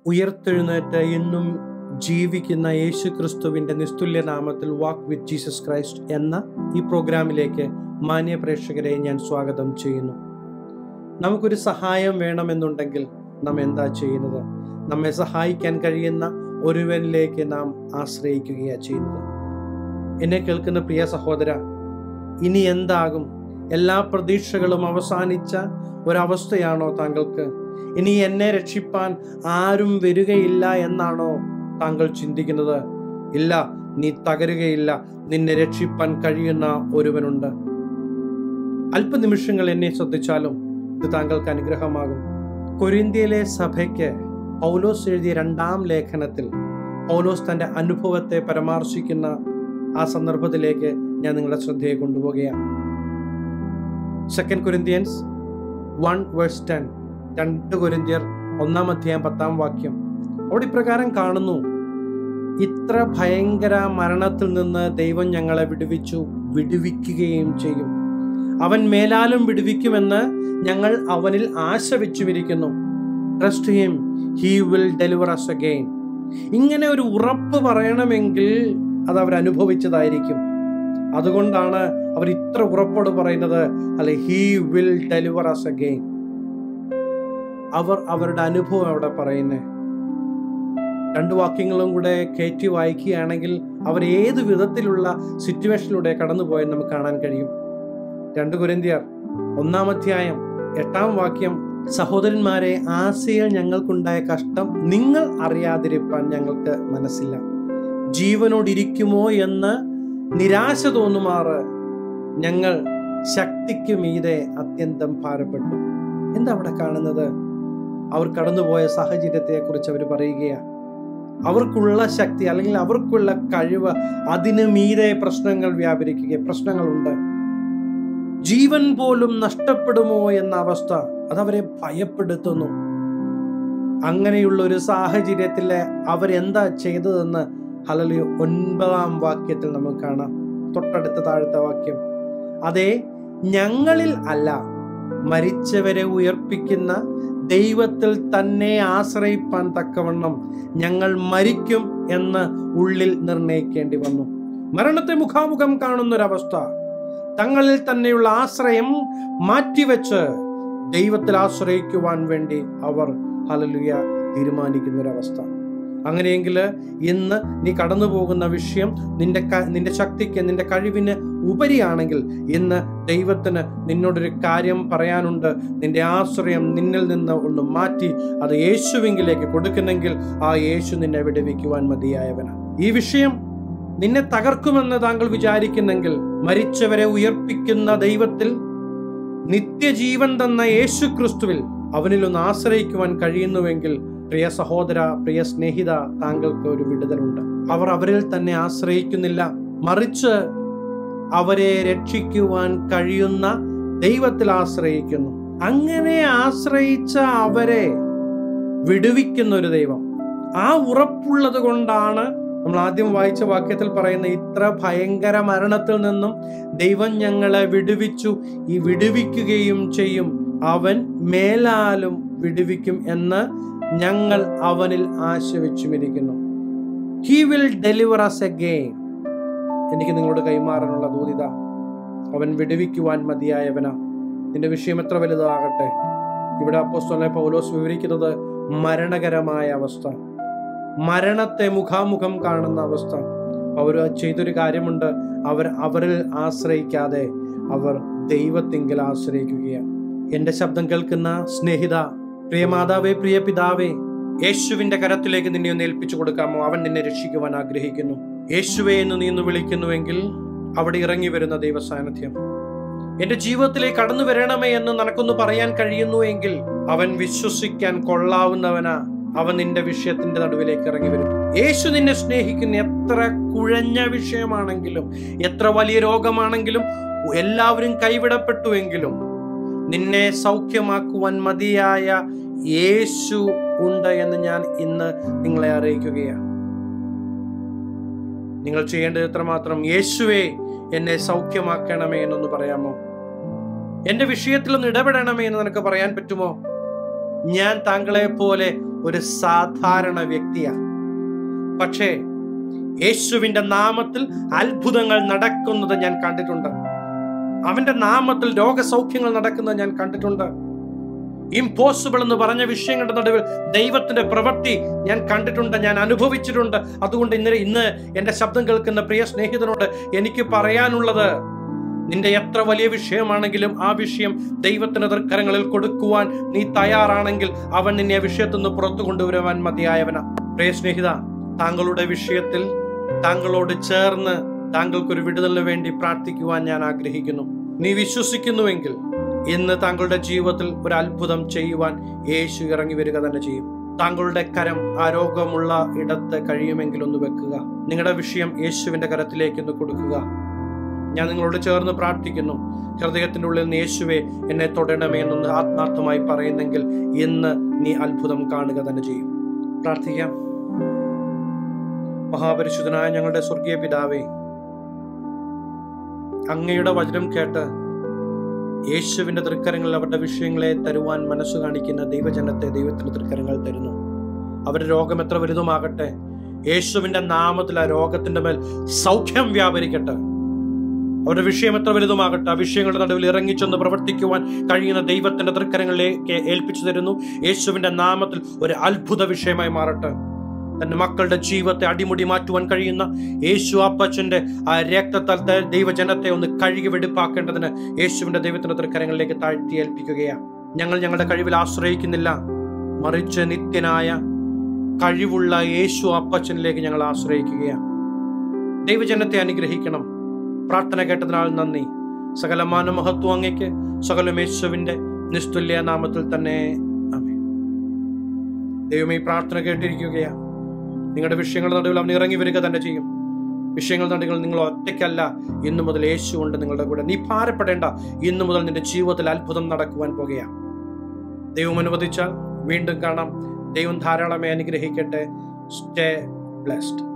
ഉയർത്തെഴുന്നേറ്റ് ഇന്നും ജീവിക്കുന്ന യേശു ക്രിസ്തുവിൻ്റെ നിസ്തുല്യ നാമത്തിൽ വാക്ക് വിത്ത് ജീസസ് ക്രൈസ്റ്റ് എന്ന ഈ പ്രോഗ്രാമിലേക്ക് മാന്യ പ്രേക്ഷകരെ ഞാൻ സ്വാഗതം ചെയ്യുന്നു. നമുക്കൊരു സഹായം വേണമെന്നുണ്ടെങ്കിൽ നാം എന്താ ചെയ്യുന്നത്? നമ്മെ സഹായിക്കാൻ കഴിയുന്ന ഒരുവനിലേക്ക് നാം ആശ്രയിക്കുകയാണ് ചെയ്യുന്നത്. എന്നെ കേൾക്കുന്ന പ്രിയ സഹോദര, ഇനി എന്താകും? എല്ലാ പ്രതീക്ഷകളും അവസാനിച്ച ഒരവസ്ഥയാണോ താങ്കൾക്ക്? ഇനി എന്നെ രക്ഷിപ്പാൻ ആരും വരികയില്ല എന്നാണോ താങ്കൾ ചിന്തിക്കുന്നത്? ഇല്ല, നീ തകരുകയില്ല. നിന്നെ രക്ഷിപ്പാൻ കഴിയുന്ന ഒരുവനുണ്ട്. അല്പനിമിഷങ്ങൾ എന്നെ ശ്രദ്ധിച്ചാലും ഇത് താങ്കൾക്ക് അനുഗ്രഹമാകും. കൊരിന്ത്യയിലെ സഭയ്ക്ക് പൗലോസ് എഴുതിയ 2-ാം ലേഖനത്തിൽ പൗലോസ് തൻ്റെ അനുഭവത്തെ പരാമർശിക്കുന്ന ആ സന്ദർഭത്തിലേക്ക് ഞാൻ നിങ്ങളുടെ ശ്രദ്ധയെ കൊണ്ടുപോവുകയാണ്. 2 Corinthians 1:10, 2 കൊരിന്ത്യർ 1-ാം അധ്യായം 10-ാം വാക്യം. അവിടെ ഇപ്രകാരം കാണുന്നു: ഇത്ര ഭയങ്കര മരണത്തിൽ നിന്ന് ദൈവം ഞങ്ങളെ വിടുവിക്കുകയും ചെയ്യും. അവൻ മേലാലും വിടുവിക്കുമെന്ന് ഞങ്ങൾ അവനിൽ ആശ വെച്ചുമിരിക്കുന്നു. Trust him, he will deliver us again. ഇങ്ങനെ ഒരു ഉറപ്പ് പറയണമെങ്കിൽ അത് അവർ അനുഭവിച്ചതായിരിക്കും. അതുകൊണ്ടാണ് അവർ ഇത്ര ഉറപ്പോട് പറയുന്നത്, അല്ലെ, he will deliver us again. അവർ അവരുടെ അനുഭവം അവിടെ പറയുന്നേ. 2 വാക്യങ്ങളും കൂടെ കയറ്റി വായിക്കുകയാണെങ്കിൽ അവർ ഏത് വിധത്തിലുള്ള സിറ്റുവേഷനിലൂടെ കടന്നുപോയെന്ന് നമുക്ക് കാണാൻ കഴിയും. 2 കൊരിന്ത്യർ 1-ാം അധ്യായം 8-ാം വാക്യം: സഹോദരന്മാരെ, ആസിയയിൽ ഞങ്ങൾക്കുണ്ടായ കഷ്ടം നിങ്ങൾ അറിയാതിരിപ്പാൻ ഞങ്ങൾക്ക് മനസ്സില്ല. ജീവനോടിരിക്കുമോ എന്ന് നിരാശ തോന്നുമാറ് ഞങ്ങൾ ശക്തിക്ക് മീതെ അത്യന്തം ഭാരപ്പെട്ടു. എന്താ അവിടെ കാണുന്നത്? അവർ കടന്നുപോയ സാഹചര്യത്തെ കുറിച്ച് അവർ പറയുകയാണ്. അവർക്കുള്ള ശക്തി അല്ലെങ്കിൽ അവർക്കുള്ള കഴിവ്, അതിന് മീതെ പ്രശ്നങ്ങൾ വ്യാപരിക്കുക, പ്രശ്നങ്ങളുണ്ട്. ജീവൻ പോലും നഷ്ടപ്പെടുമോ എന്ന അവസ്ഥ അതവരെ ഭയപ്പെടുത്തുന്നു. അങ്ങനെയുള്ള ഒരു സാഹചര്യത്തിൽ അവരെന്താ ചെയ്തതെന്ന് ഹല്ലേലൂയ 9-ാം വാക്യത്തിൽ നമുക്ക് കാണാം. തൊട്ടടുത്ത താഴത്തെ വാക്യം: അതെ, ഞങ്ങളിൽ അല്ല, മരിച്ചവരെ ഉയർപ്പിക്കുന്ന ദൈവത്തിൽ തന്നെ ആശ്രയിപ്പാൻ തക്കവണ്ണം ഞങ്ങൾ മരിക്കും എന്ന് ഉള്ളിൽ നിർണയിക്കേണ്ടി വന്നു. മരണത്തെ മുഖാമുഖം കാണുന്നൊരവസ്ഥ, തങ്ങളിൽ തന്നെയുള്ള ആശ്രയം മാറ്റിവെച്ച് ദൈവത്തിൽ ആശ്രയിക്കുവാൻ വേണ്ടി അവർ ഹല്ലേലൂയ തീരുമാനിക്കുന്നൊരവസ്ഥ. അങ്ങനെയെങ്കിൽ ഇന്ന് നീ കടന്നു പോകുന്ന വിഷയം നിന്റെ ശക്തിക്ക്, നിന്റെ കഴിവിന് ഉപരിയാണെങ്കിൽ ഇന്ന് ദൈവത്തിന് നിന്നോടൊരു കാര്യം പറയാനുണ്ട്. നിന്റെ ആശ്രയം നിന്നിൽ നിന്ന് ഒന്ന് മാറ്റി അത് യേശുവിലേക്ക് കൊടുക്കുന്നെങ്കിൽ ആ യേശു നിന്നെ വിടുവിക്കുവാൻ മതിയായവനാണ്. ഈ വിഷയം നിന്നെ തകർക്കുമെന്ന് താങ്കൾ വിചാരിക്കുന്നെങ്കിൽ, മരിച്ചവരെ ഉയർപ്പിക്കുന്ന ദൈവത്തിൽ, നിത്യജീവൻ തന്ന യേശു ക്രിസ്തുവിൽ അവനിലൊന്ന് ആശ്രയിക്കുവാൻ കഴിയുന്നുവെങ്കിൽ, പ്രിയ സഹോദര, പ്രിയ സ്നേഹിത, താങ്കൾക്ക് ഒരു വിടുതലുണ്ട്. അവർ അവരിൽ തന്നെ ആശ്രയിക്കുന്നില്ല, മറിച്ച് അവരെ രക്ഷിക്കുവാൻ കഴിയുന്ന ദൈവത്തിൽ ആശ്രയിക്കുന്നു. അങ്ങനെ ആശ്രയിച്ച അവരെ വിടുവിക്കുന്ന ഒരു ദൈവം. ആ ഉറപ്പുള്ളത് കൊണ്ടാണ് നമ്മൾ ആദ്യം വായിച്ച വാക്യത്തിൽ പറയുന്ന, ഇത്ര ഭയങ്കര മരണത്തിൽ നിന്നും ദൈവം ഞങ്ങളെ വിടുവിച്ചു, ഈ വിടുവിക്കുകയും ചെയ്യും, അവൻ മേലാലും വിടുവിക്കും എന്ന് ഞങ്ങൾ അവനിൽ ആശ വെച്ചുമിരിക്കുന്നു. He will deliver us again. എനിക്ക് നിങ്ങളോട് കൈമാറാനുള്ള ദൂതിത, അവൻ വിടുവിക്കുവാൻ മതിയായവനാ. നിന്റെ വിഷയം എത്ര വലുതാകട്ടെ, ഇവിടെ അപ്പോസ്തലനായ പൗലോസ് വിവരിക്കുന്നത് മരണകരമായ അവസ്ഥ, മരണത്തെ മുഖാമുഖം കാണുന്ന അവസ്ഥ. അവർ ചെയ്തൊരു കാര്യമുണ്ട്, അവരിൽ ആശ്രയിക്കാതെ അവർ ദൈവത്തിങ്കിൽ ആശ്രയിക്കുകയാണ്. എൻ്റെ ശബ്ദം കേൾക്കുന്ന സ്നേഹിത, പ്രിയ മാതാവേ, പ്രിയ പിതാവേ, യേശുവിന്റെ കരത്തിലേക്ക് നിന്നെ ഒന്ന് ഏൽപ്പിച്ചു കൊടുക്കാമോ? അവൻ നിന്നെ രക്ഷിക്കുവാൻ ആഗ്രഹിക്കുന്നു. യേശുവേ എന്ന് നീ ഒന്ന് വിളിക്കുന്നുവെങ്കിൽ അവിടെ ഇറങ്ങി വരുന്ന ദൈവ സാന്നിധ്യം എന്റെ ജീവിതത്തിലേക്ക് കടന്നു വരണമേ എന്ന് നിനക്കൊന്ന് പറയാൻ കഴിയുന്നുവെങ്കിൽ അവൻ വിശ്വസിക്കാൻ കൊള്ളാവുന്നവനാ. അവൻ നിന്റെ വിഷയത്തിന്റെ നടുവിലേക്ക് ഇറങ്ങി വരും. യേശു നിന്നെ സ്നേഹിക്കുന്ന, എത്ര കുഴഞ്ഞ വിഷയമാണെങ്കിലും, എത്ര വലിയ രോഗമാണെങ്കിലും, എല്ലാവരും കൈവിടപ്പെട്ടുവെങ്കിലും നിന്നെ സൗഖ്യമാക്കുവാൻ മതിയായ യേശു ഉണ്ട് എന്ന് ഞാൻ ഇന്ന് നിങ്ങളെ അറിയിക്കുകയാണ്. നിങ്ങൾ ചെയ്യേണ്ടത് എത്രമാത്രം, യേശുവേ എന്നെ സൗഖ്യമാക്കണമേ എന്നൊന്ന് പറയാമോ? എന്റെ വിഷയത്തിലൊന്ന് ഇടപെടണമേ എന്ന് നിനക്ക് പറയാൻ പറ്റുമോ? ഞാൻ താങ്കളെ പോലെ ഒരു സാധാരണ വ്യക്തിയാണ്. പക്ഷേ യേശുവിന്റെ നാമത്തിൽ അത്ഭുതങ്ങൾ നടക്കുന്നത് ഞാൻ കണ്ടിട്ടുണ്ട്. അവന്റെ നാമത്തിൽ രോഗസൗഖ്യങ്ങൾ നടക്കുന്നത് ഞാൻ കണ്ടിട്ടുണ്ട്. ഇംപോസിബിൾ എന്ന് പറഞ്ഞ വിഷയങ്ങളുടെ നടുവിൽ ദൈവത്തിന്റെ പ്രവൃത്തി ഞാൻ കണ്ടിട്ടുണ്ട്, ഞാൻ അനുഭവിച്ചിട്ടുണ്ട്. അതുകൊണ്ട് ഇന്ന് എന്റെ ശബ്ദം കേൾക്കുന്ന പ്രിയ സ്നേഹിതനോട് എനിക്ക് പറയാനുള്ളത്, നിന്റെ എത്ര വലിയ വിഷയമാണെങ്കിലും ആ വിഷയം ദൈവത്തിന്റെ തൃക്കരങ്ങളിൽ കൊടുക്കുവാൻ നീ തയ്യാറാണെങ്കിൽ അവൻ നിന്നെ വിഷയത്തിൽ നിന്ന് പുറത്തു കൊണ്ടുവരുവാൻ മതിയായവനാ. പ്രിയ സ്നേഹിത, താങ്കളുടെ വിഷയത്തിൽ താങ്കളോട് ചേർന്ന് താങ്കൾക്കൊരു വിടുതലിന് വേണ്ടി പ്രാർത്ഥിക്കുവാൻ ഞാൻ ആഗ്രഹിക്കുന്നു. നീ വിശ്വസിക്കുന്നുവെങ്കിൽ ഇന്ന് താങ്കളുടെ ജീവിതത്തിൽ ഒരു അത്ഭുതം ചെയ്യുവാൻ യേശു ഇറങ്ങി വരിക തന്നെ ചെയ്യും. താങ്കളുടെ കരം ആ രോഗമുള്ള ഇടത്ത് കഴിയുമെങ്കിൽ ഒന്ന് വെക്കുക. നിങ്ങളുടെ വിഷയം യേശുവിന്റെ കരത്തിലേക്ക് ഒന്ന് കൊടുക്കുക. ഞാൻ നിങ്ങളോട് ചേർന്ന് പ്രാർത്ഥിക്കുന്നു. ഹൃദയത്തിന്റെ ഉള്ളിൽ നിന്ന് യേശുവേ എന്നെ തൊടണമേ എന്നൊന്ന് ആത്മാർത്ഥമായി പറയുന്നെങ്കിൽ ഇന്ന് നീ അത്ഭുതം കാണുക തന്നെ ചെയ്യും. പ്രാർത്ഥിക്കാം. മഹാപരിശുദ്ധനായ ഞങ്ങളുടെ സ്വർഗീയ പിതാവേ, അങ്ങയുടെ വചനം കേട്ട് യേശുവിന്റെ തൃക്കരങ്ങളിൽ അവരുടെ വിഷയങ്ങളെ തരുവാൻ മനസ്സ് കാണിക്കുന്ന ദൈവജനത്തെ ദൈവത്തിന്റെ തൃക്കരങ്ങൾ തരുന്നു. അവരുടെ രോഗം എത്ര വലുതുമാകട്ടെ, യേശുവിന്റെ നാമത്തിൽ ആ രോഗത്തിന്റെ മേൽ സൗഖ്യം വ്യാപരിക്കട്ടെ. അവരുടെ വിഷയം എത്ര വലുതുമാകട്ടെ, ആ വിഷയങ്ങളുടെ നടുവിൽ ഇറങ്ങിച്ചെന്ന് പ്രവർത്തിക്കുവാൻ കഴിയുന്ന ദൈവത്തിന്റെ തൃക്കരങ്ങളിലേക്ക് ഏൽപ്പിച്ചു തരുന്നു. യേശുവിന്റെ നാമത്തിൽ ഒരു അത്ഭുത വിഷയമായി മാറട്ടെ. തന്റെ മക്കളുടെ ജീവിതത്തെ അടിമുടി മാറ്റുവാൻ കഴിയുന്ന യേശു അപ്പച്ചന്റെ ആ രക്തത്താൽ ദൈവജനത്തെ ഒന്ന് കഴുകി വെടിപ്പാക്കേണ്ടതിന് യേശുവിന്റെ ദൈവത്തിന്റെ തൃക്കരങ്ങളിലേക്ക് താഴ്ത്തി ഏൽപ്പിക്കുകയാണ്. ഞങ്ങൾ ഞങ്ങളുടെ കഴിവിൽ ആശ്രയിക്കുന്നില്ല, മറിച്ച് നിത്യനായ കഴിവുള്ള യേശു അപ്പച്ചനിലേക്ക് ഞങ്ങൾ ആശ്രയിക്കുകയാണ്. ദൈവജനത്തെ അനുഗ്രഹിക്കണം. പ്രാർത്ഥന കേട്ടതിനാൽ നന്ദി. സകലമാന മഹത്വം അങ്ങയ്ക്ക്. സകലം യേശുവിന്റെ നിസ്തുല്യ നാമത്തിൽ തന്നെ ആമേൻ. ദൈവമേ, ഈ പ്രാർത്ഥന കേട്ടിരിക്കുകയാണ്. നിങ്ങളുടെ വിഷയങ്ങളുടെ നടുവിൽ അവൻ ഇറങ്ങി വരിക തന്നെ ചെയ്യും. വിഷയങ്ങളുടെ നടുവിൽ നിങ്ങൾ ഒറ്റയ്ക്കല്ല. ഇന്നു മുതൽ യേശു ഉണ്ട് നിങ്ങളുടെ കൂടെ. നീ ഭാരപ്പെടേണ്ട. ഇന്നു മുതൽ നിന്റെ ജീവിതത്തിൽ അത്ഭുതം നടക്കുവാൻ പോകുകയാണ്. ദൈവം അനുവദിച്ചാൽ വീണ്ടും കാണാം. ദൈവം ധാരാളമായി അനുഗ്രഹിക്കട്ടെ. Stay blessed.